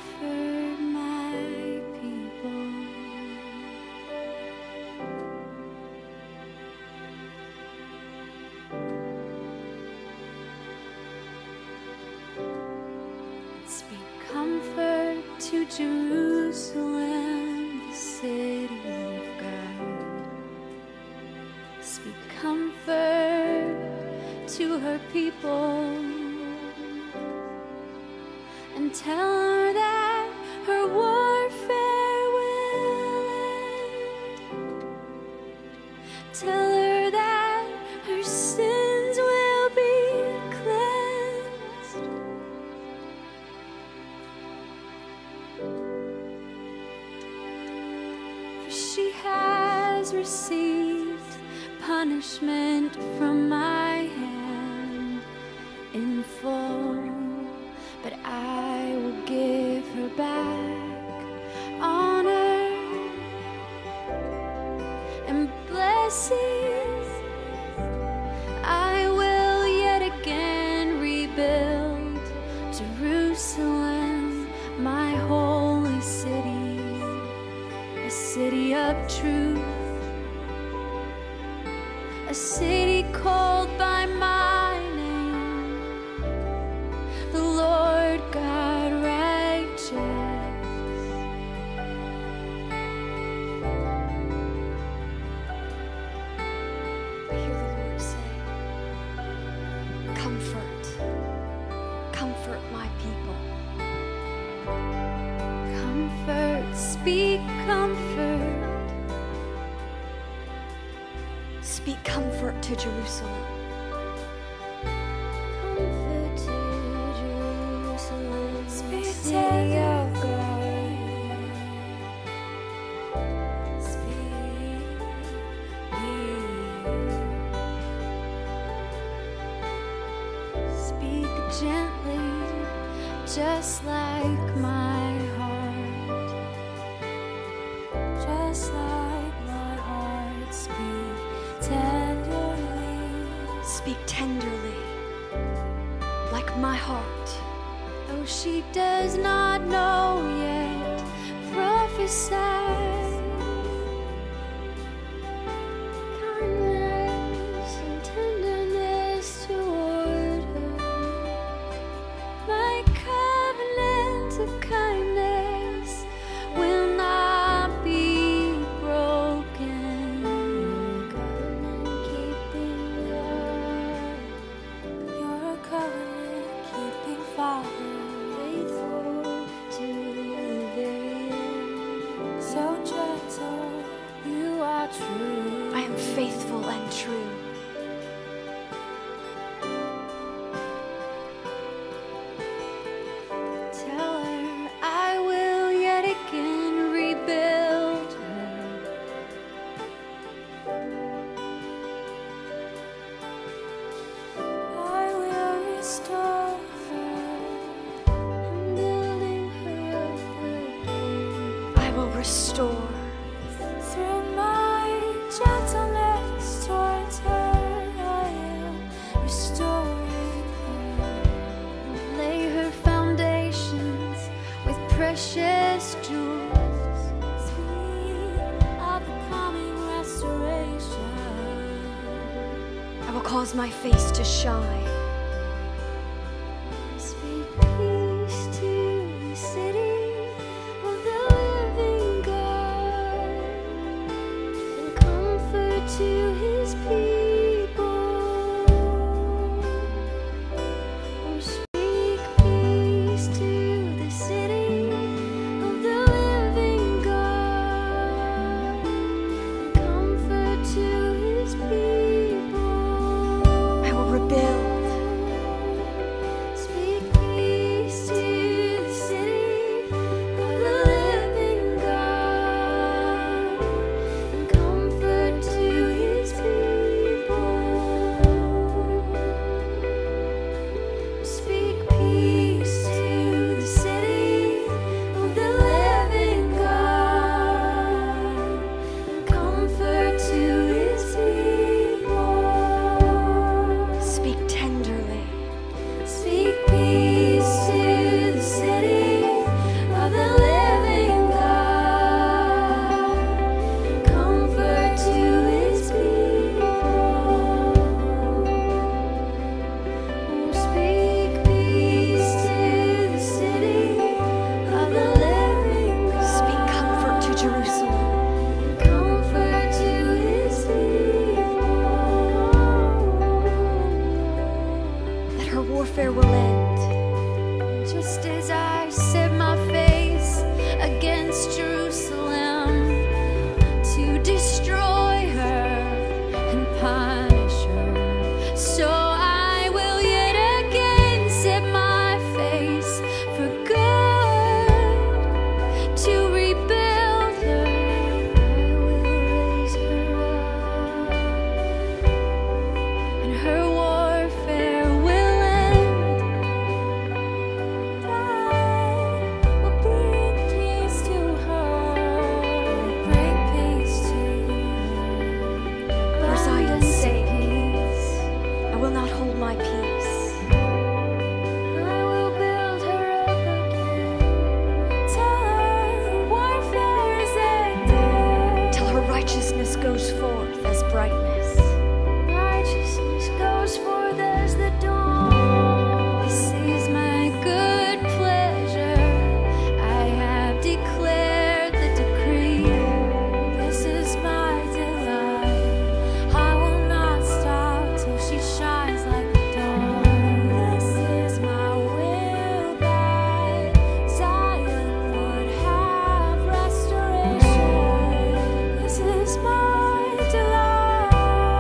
comfort my people. Speak comfort to Jerusalem, the city of God. Speak comfort to her people, and tell her that her warfare will end. Tell her that her sins will be cleansed. For she has received punishment from my hand in full, but I will give her back honor and blessings. I will yet again rebuild Jerusalem, my holy city, a city of truth, a city called by my name, the Lord God righteous. I hear the Lord say, comfort, comfort my people. Comfort, speak comfort. Speak comfort to Jerusalem. Comfort to Jerusalem. Speak city of God. Speak. Speak gently, just like my heart. Just like my heart. Speak tenderly. Speak tenderly, like my heart. Though she does not know yet, prophesy. Kindness and tenderness toward her. My covenant of kindness will not be broken. Covenant-keeping God, you're a covenant-keeping Father, faithful to the very end. So gentle, you are true. I am faithful and true. Tell her I will yet again rebuild her. I will restore her. I'm building her up again. I will restore through my gentleness towards her. I am restoring her. Lay her foundations with precious jewels, sweet of the coming restoration. I will cause my face to shine. Speak peace to the city of the living God, and comfort to his people. Oh, speak peace to the city of the living God, and comfort to his people. I will rebuild just as I set my face against Jerusalem to destroy her and punish her, so I will yet again set my face for good to rebuild her. I will raise her up, and her warfare will end. I will bring peace to her, bring peace to you. For Zion's sake, Peace. I will not hold my peace. I will build her up again. Tell her warfare is ended. Till her righteousness goes forth as brightness. Righteousness goes forth as the dawn. This is my good pleasure. I have declared the decree. This is my delight. I will not stop till she shines like the dawn. This is my will that Zion would have restoration. This is my delight.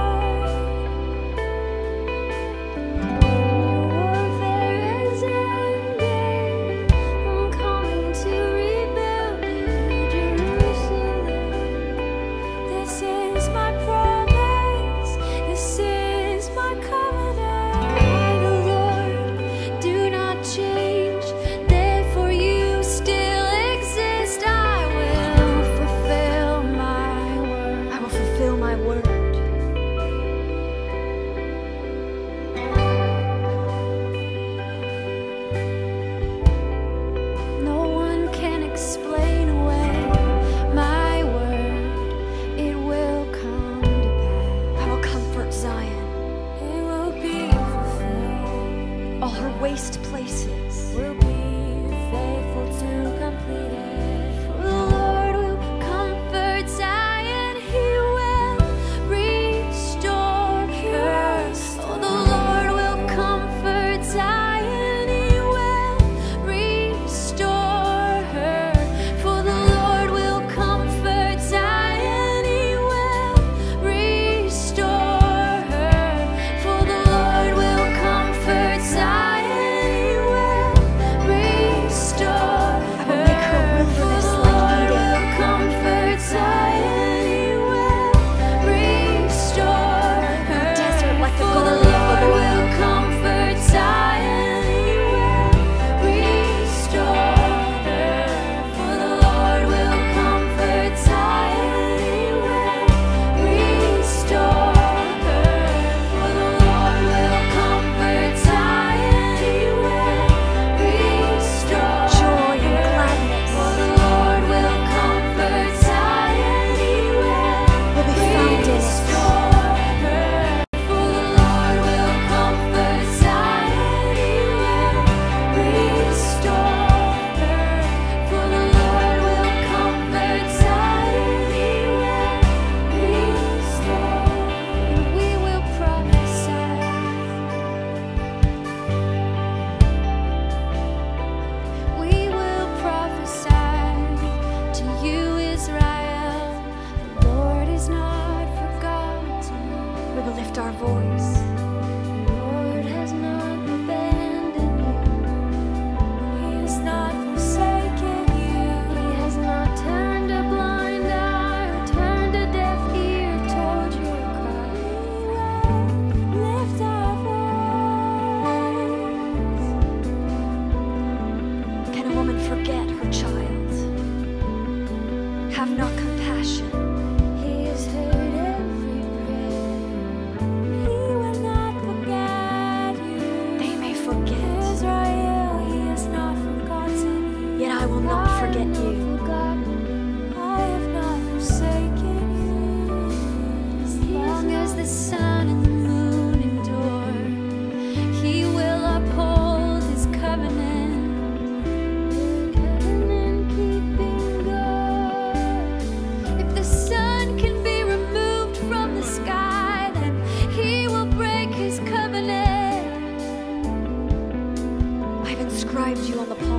Warfare is ending. I'm coming to rebuild you, Jerusalem. This is my promise. This is my covenant. I, the Lord, do not change. Therefore you still exist. I will fulfill my word. I will fulfill my word. No one can explain away my word. It will come to pass. I will comfort Zion. It will be fulfilled. All her waste places. Will be faithful to complete it. For the Lord will comfort Zion. He will restore her. Oh, the Lord will comfort Zion. He will restore her. For the Lord will comfort Zion. He will restore her. For the Lord will comfort Zion. He will restore I will make her wilderness like Eden. comfort Zion. He will restore her. Desert like the For garden of the the Lord Lord. will comfort Zion. He will restore her. For the Lord will comfort Zion. He will restore her. For the Lord will comfort Zion. He will restore Joy and her. gladness For the Lord will comfort Zion. He will will be found in it. restore her. For the Lord will comfort Zion. He will restore her. For the Lord will comfort Zion. He will restore. And we will prophesy. We will prophesy to you, Israel. The Lord is not forgotten. We will lift our voice. The Lord has not abandoned you. He has not forsaken you. He has not turned a blind eye or turned a deaf ear toward your cry. We will lift our voice. Can a woman forget her child? Have not compassion. He has heard every prayer. He will not forget you. They may forget, Israel, He has not forgotten you. yet I will not forget you. I have not forsaken you. As long as the sun and the moon endure, He will uphold His covenant. Covenant-keeping God. If the sun can be removed from the sky, then He will break His covenant. I've inscribed you on the palm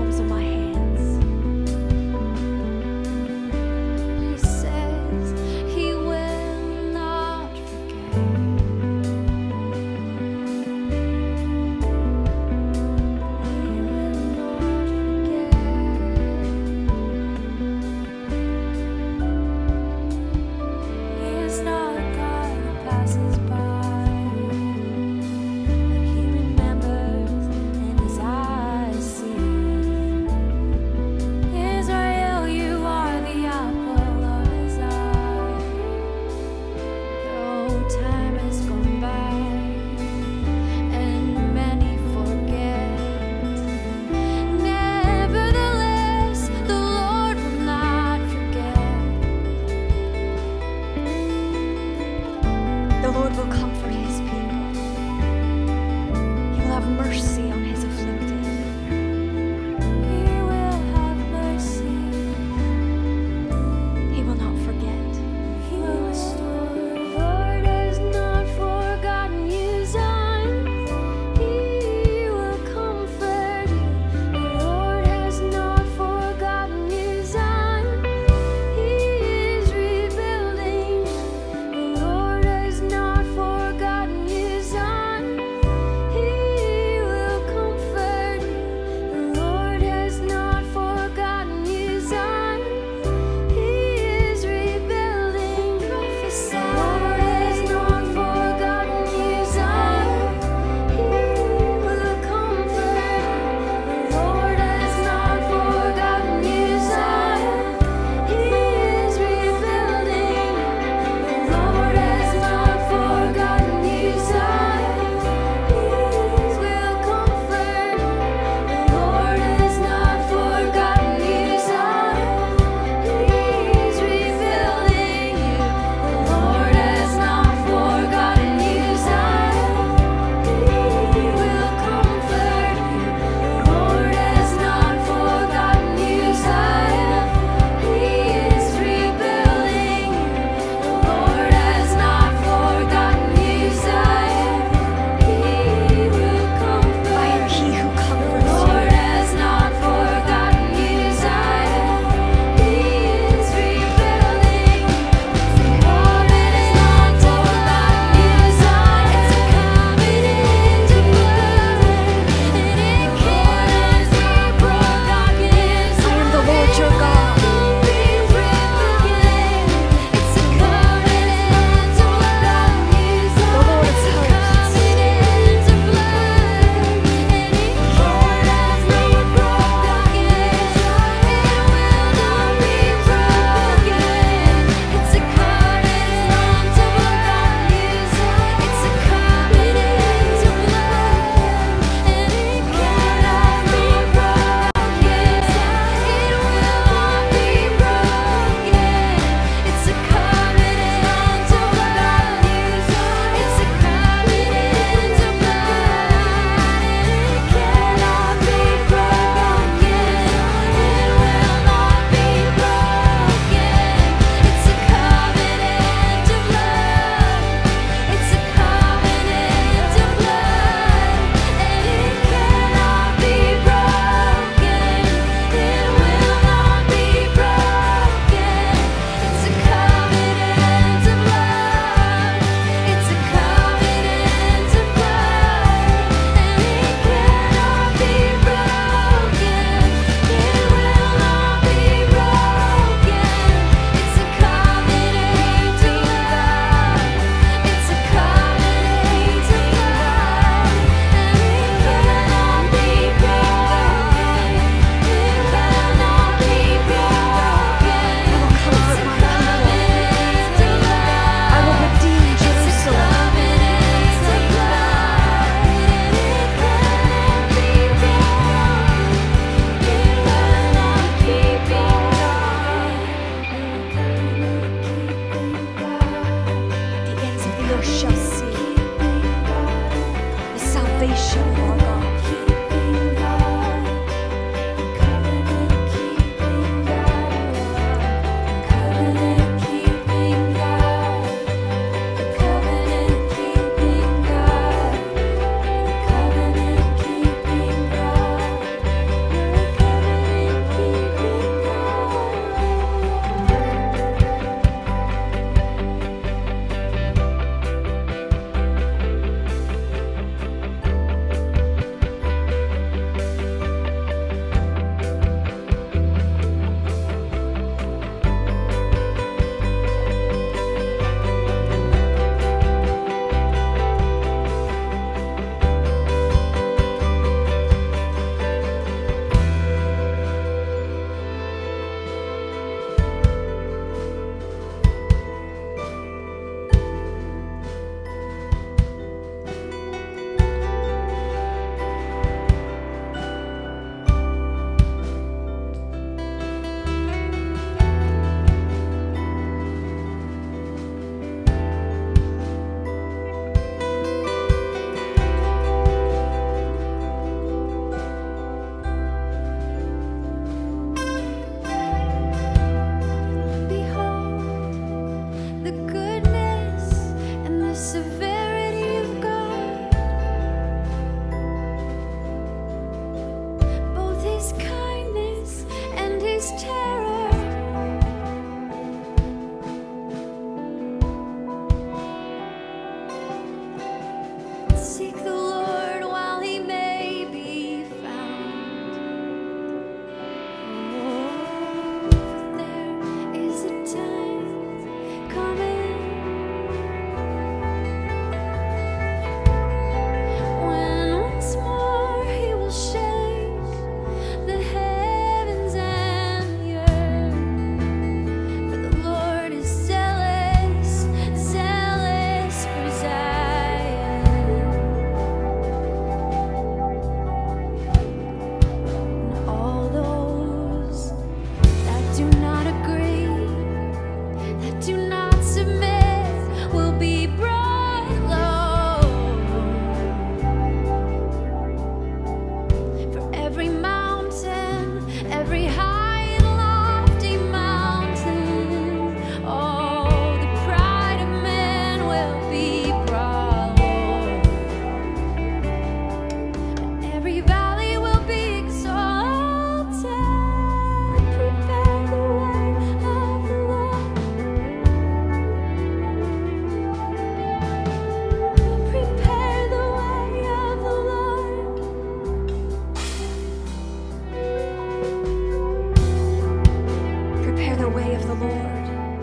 the way of the Lord.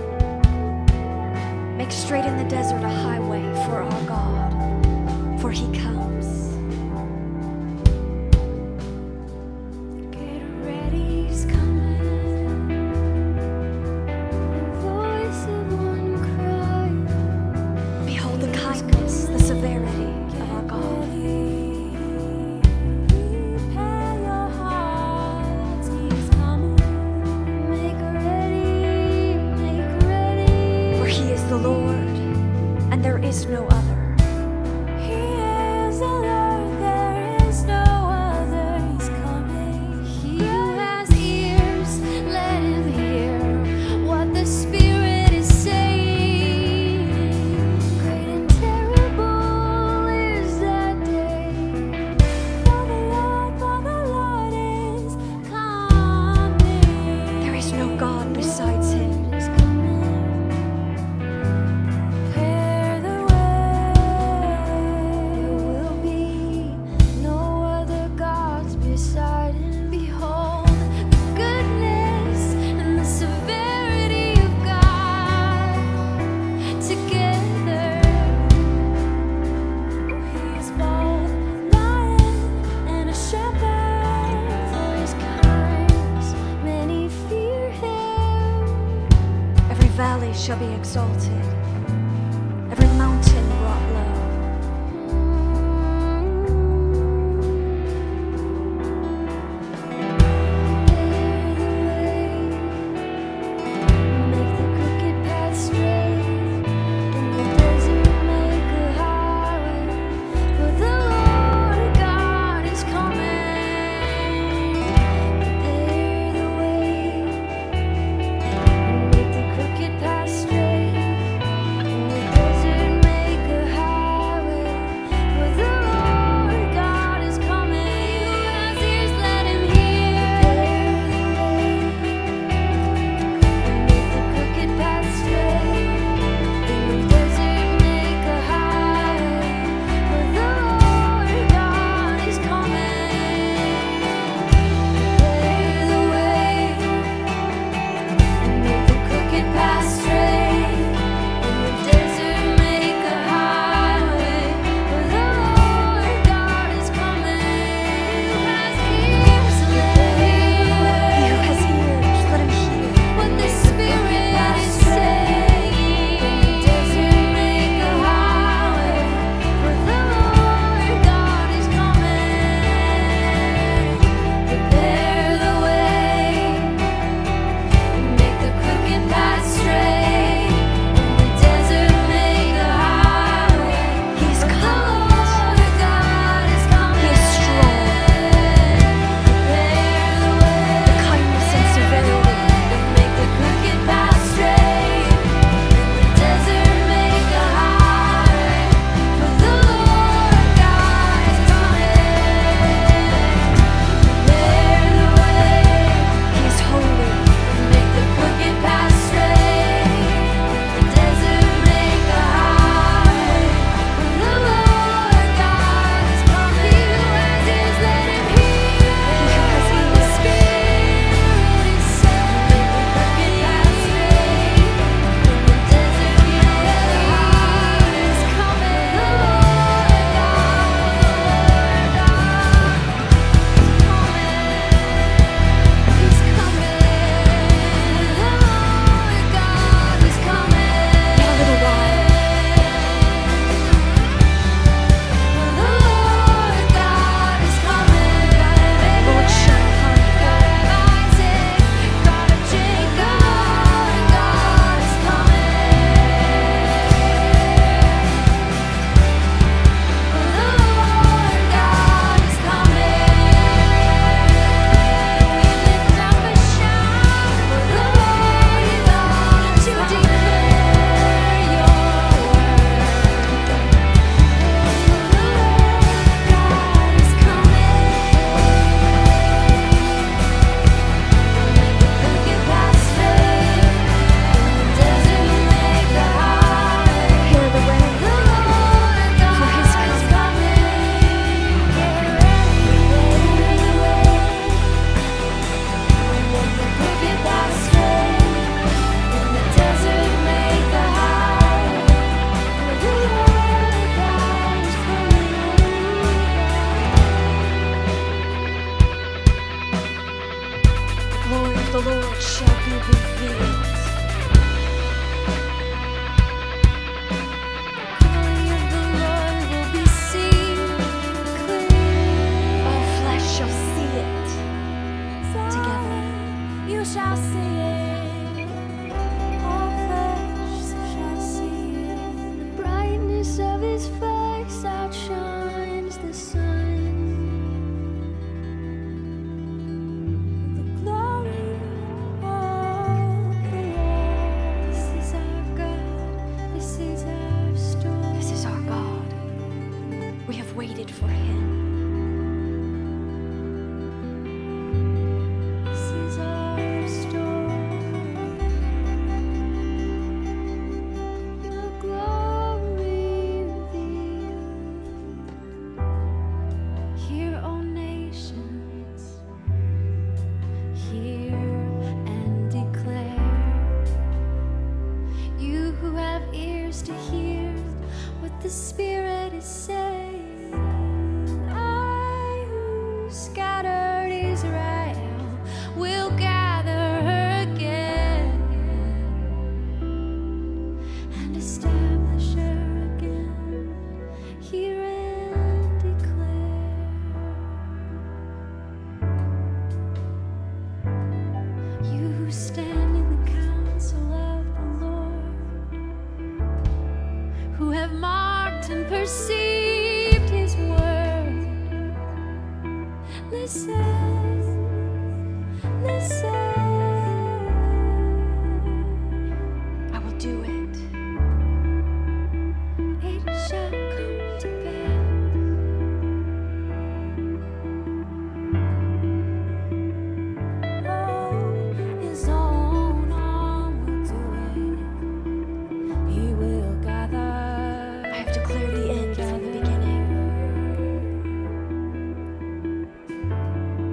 Make straight in the desert a highway for our God, for he comes. Get ready, he's coming. The voice of one cries. Behold the kindness, the severity of our God. Prepare your hearts, he's coming. Make ready. For he is the Lord, and there is no other. He is the Lord, there is no other. He's coming. He who has ears, let him hear what the Spirit is saying. Great and terrible is that day. For the Lord is coming. There is no God besides him. Is coming. Prepare the way. There will be no other gods beside him. Behold the goodness and the severity of God together. He's both lion and a shepherd. For his kindness many fear him. Every valley shall be exalted, every mountain brought low. Make the crooked path straight, in the desert make a highway. For the Lord God is coming. Prepare the way, make the crooked path straight, the Lord shall be revealed. The glory of the Lord will be seen clear. All flesh shall see it together. You shall see it. All flesh shall see it. The brightness of His face outshines the sun. The glory of the Lord. This is our God. This is our story. This is our God. We have waited for Him. This is our story. Your glory revealed. Hear, O nations, hear and declare. You who have ears to hear what the Spirit is saying. I who scattered Israel will gather again and establish her again. Hear and declare. You who stand in the counsel of the Lord, who have marked and perceived His word, listen, listen. I will do it. It shall come to pass. Oh, His own arm will do it. He will gather. I have declared the end from the beginning.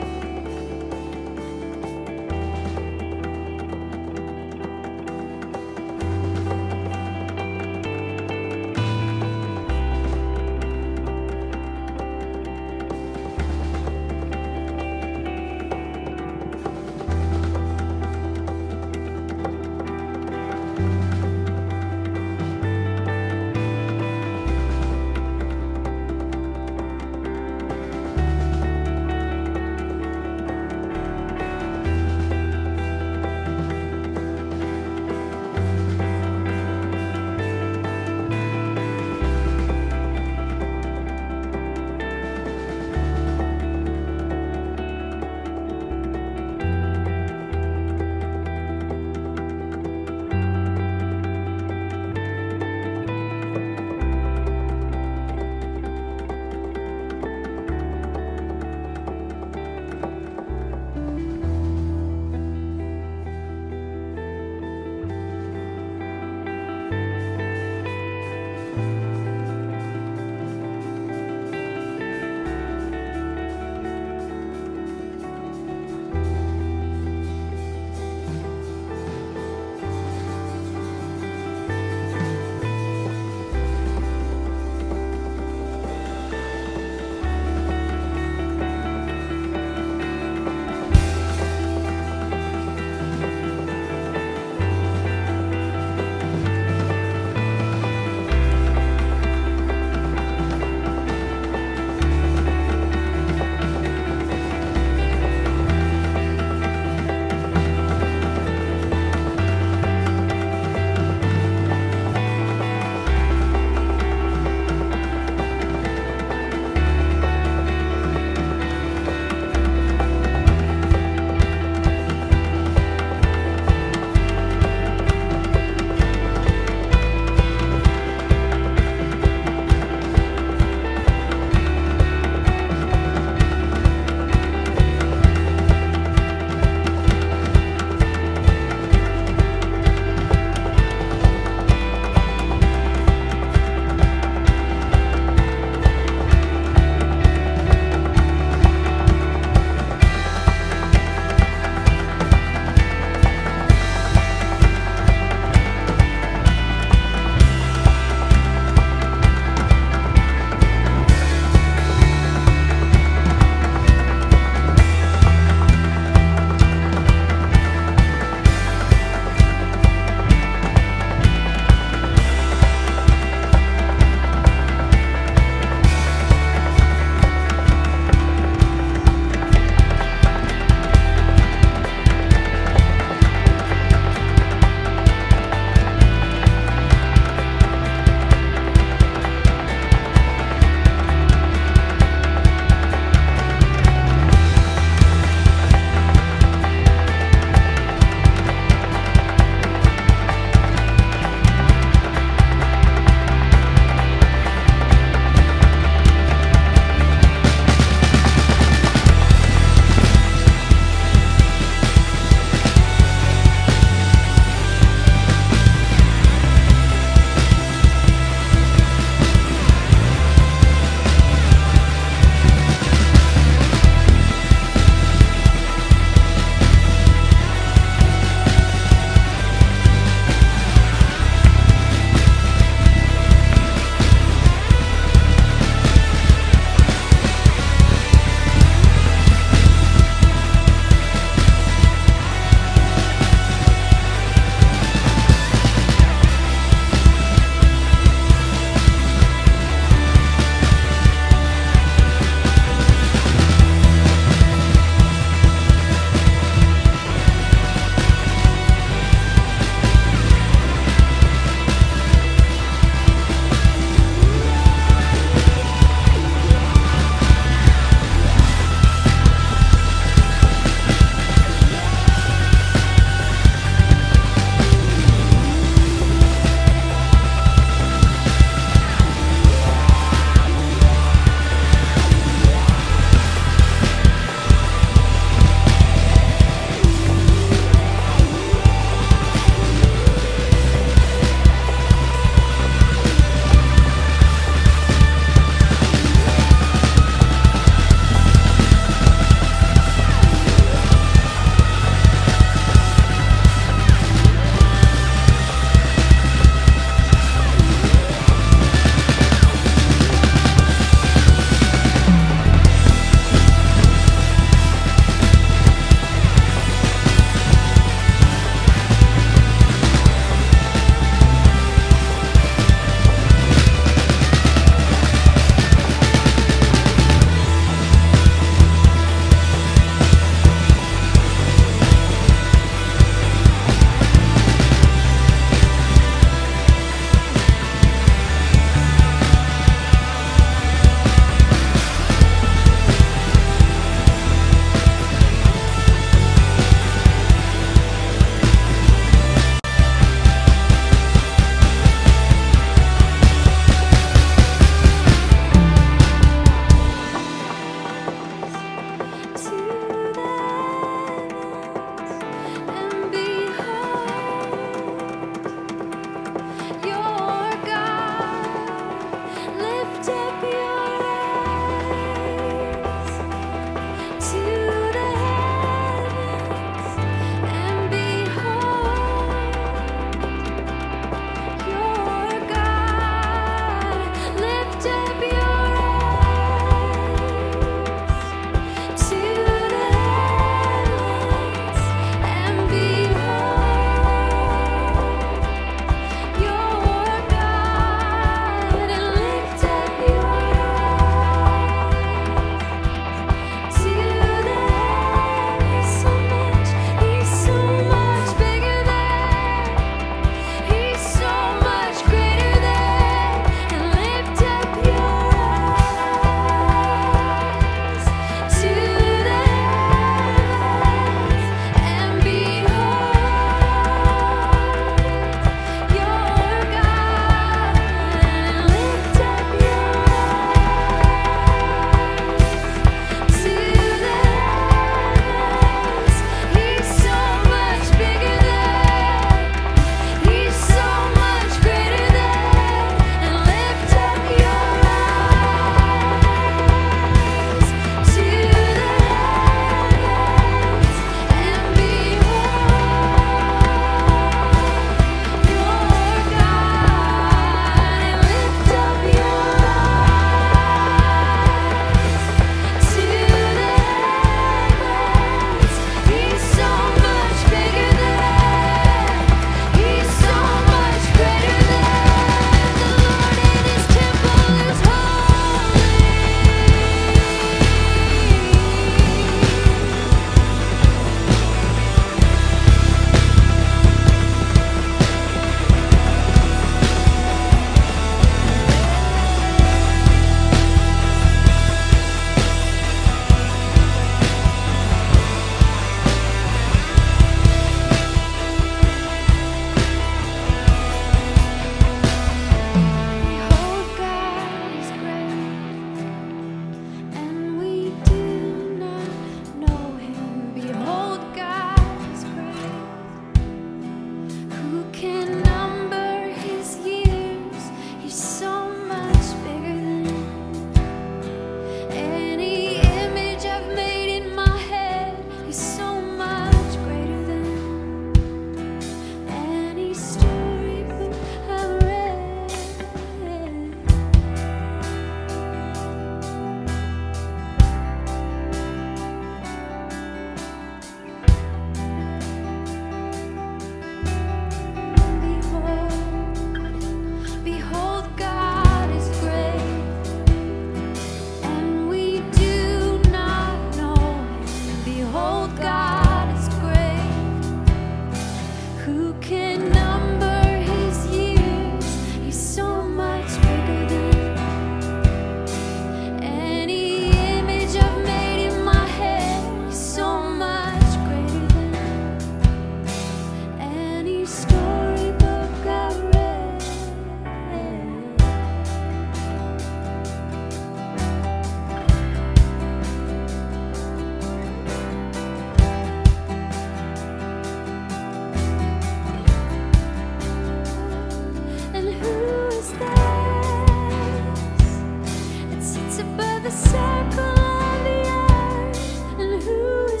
circle of the earth? And who is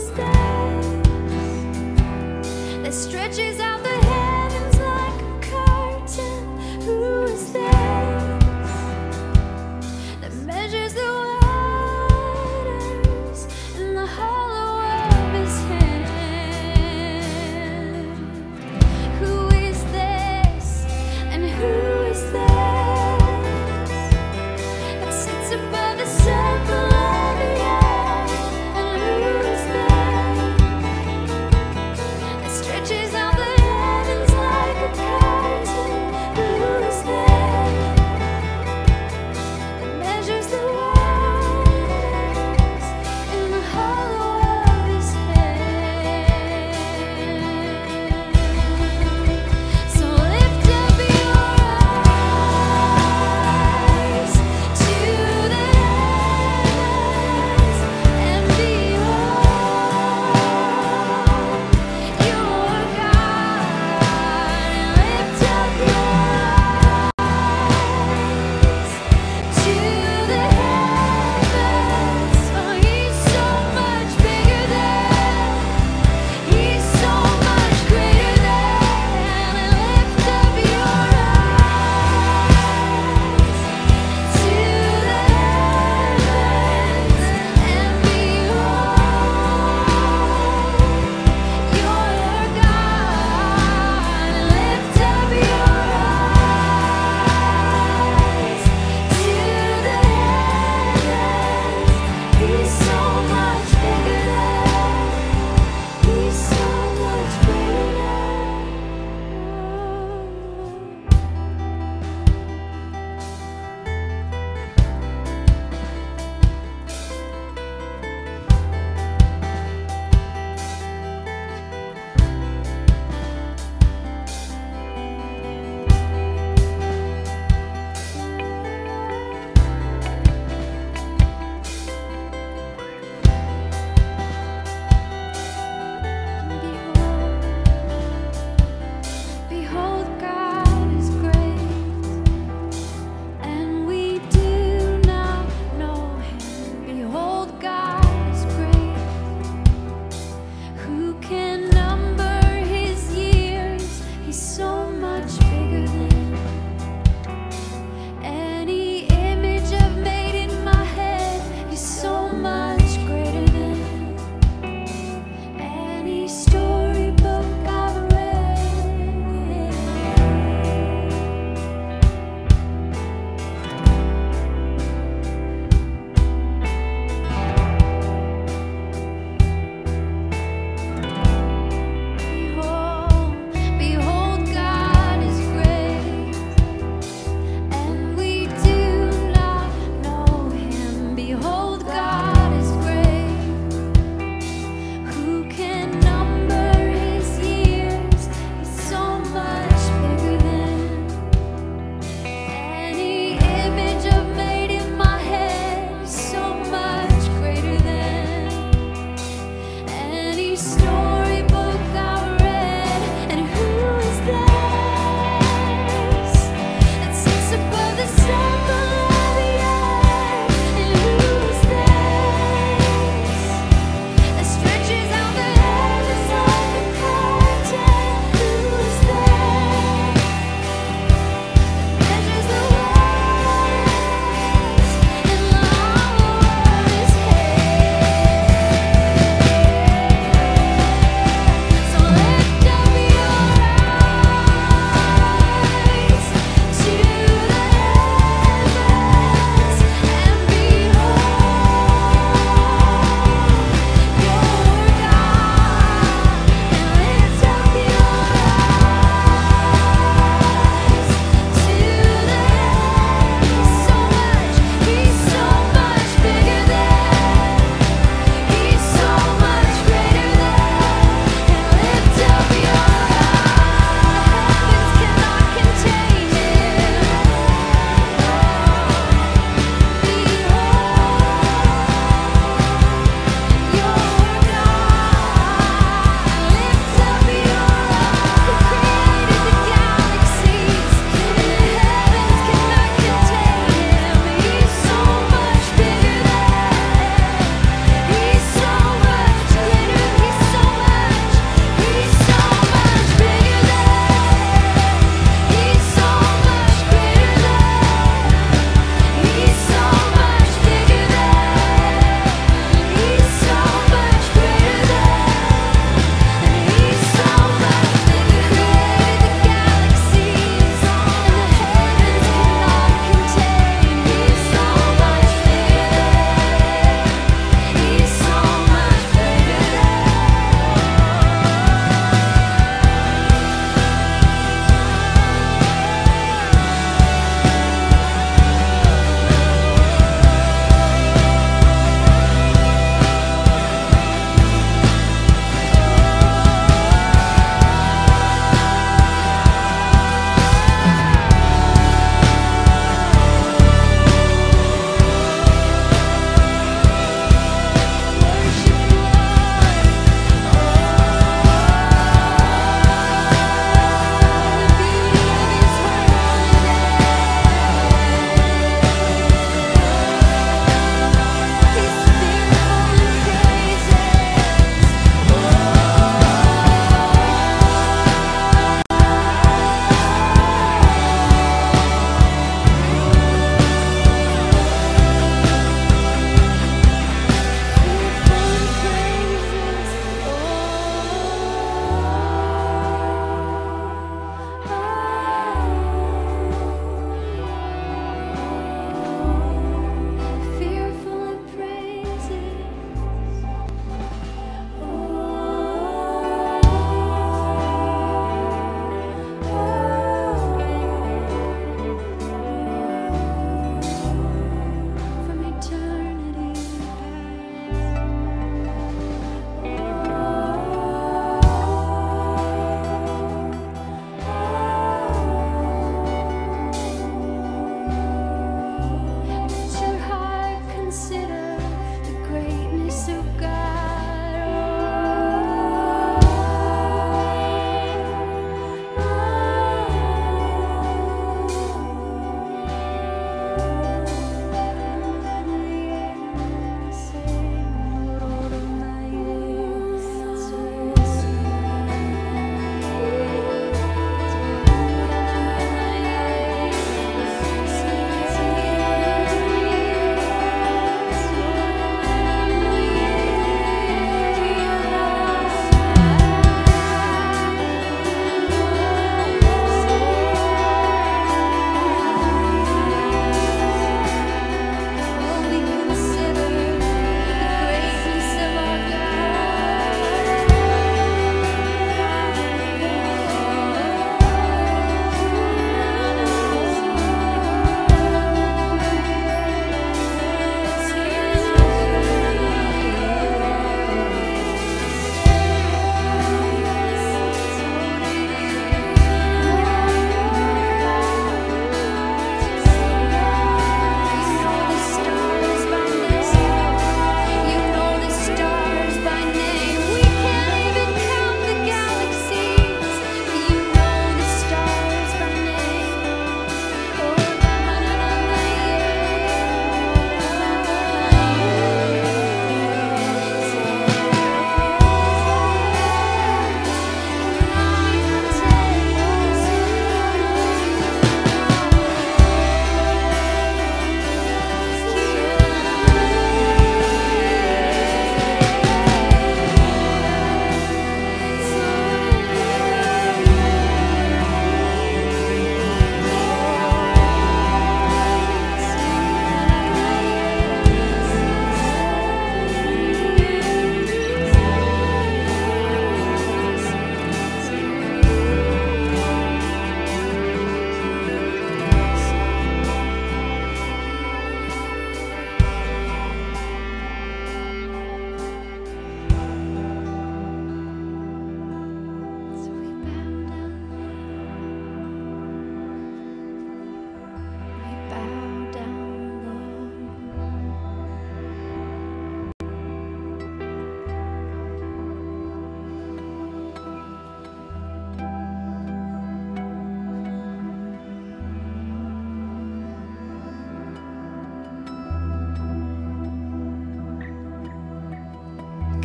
this that stretches out the heavens like a curtain? Who is this that measures the waters in the hollow of his hand? Who is this and who is this that sits above the circle of the earth? And who is this that stretches out the heavens like a curtain? Who is this that measures the waters in the hollow of his hand? So lift up your eyes to the heavens.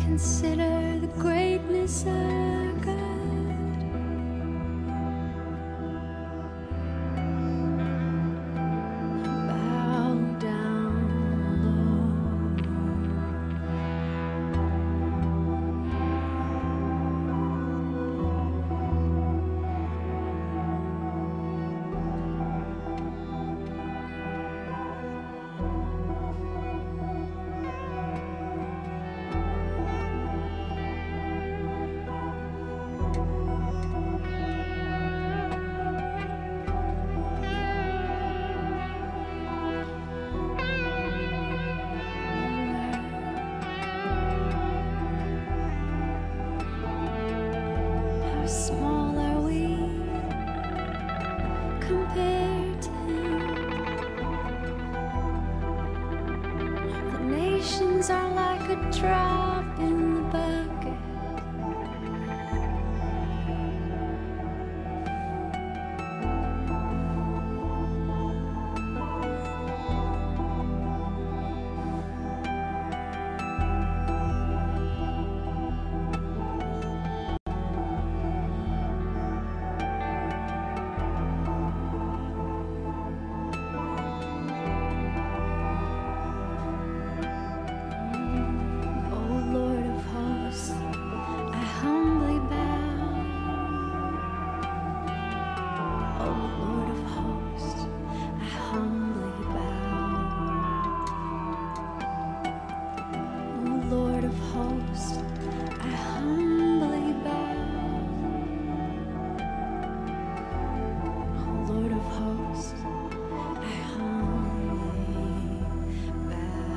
consider the greatness of our God. Bow down how small are we compared to Him? The nations are like a drop in the bucket. Oh Lord of hosts, I humbly bow. Oh Lord of hosts, I humbly bow. Oh Lord of hosts, I humbly bow. Oh Lord of hosts, I humbly bow.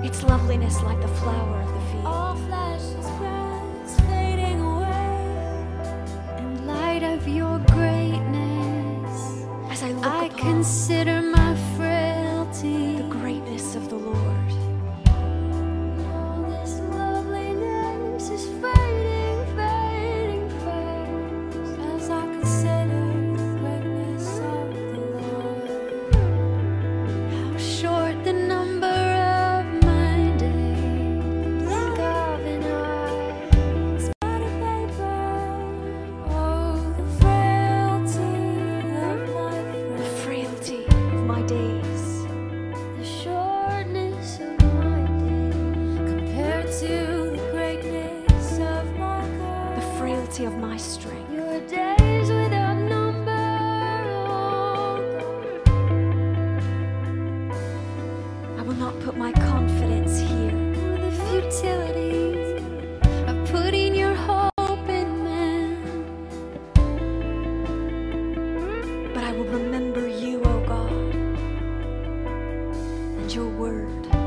its loveliness like the flower of the field. All flesh is grass fading away in light of your greatness. As I look I upon consider my frailty. the greatness of the Lord, All this loveliness is fading, fading fast as I consider the greatness of the Lord. How short the number of my days, blink of an eye, spot of paper. Oh, the frailty of my days, the frailty of my days, the shortness of my day compared to the greatness of my God. the frailty of my strength. Your days without number, oh I will not put my confidence here, God. The futility of putting your hope in man. but I will remember you, O God, and your word.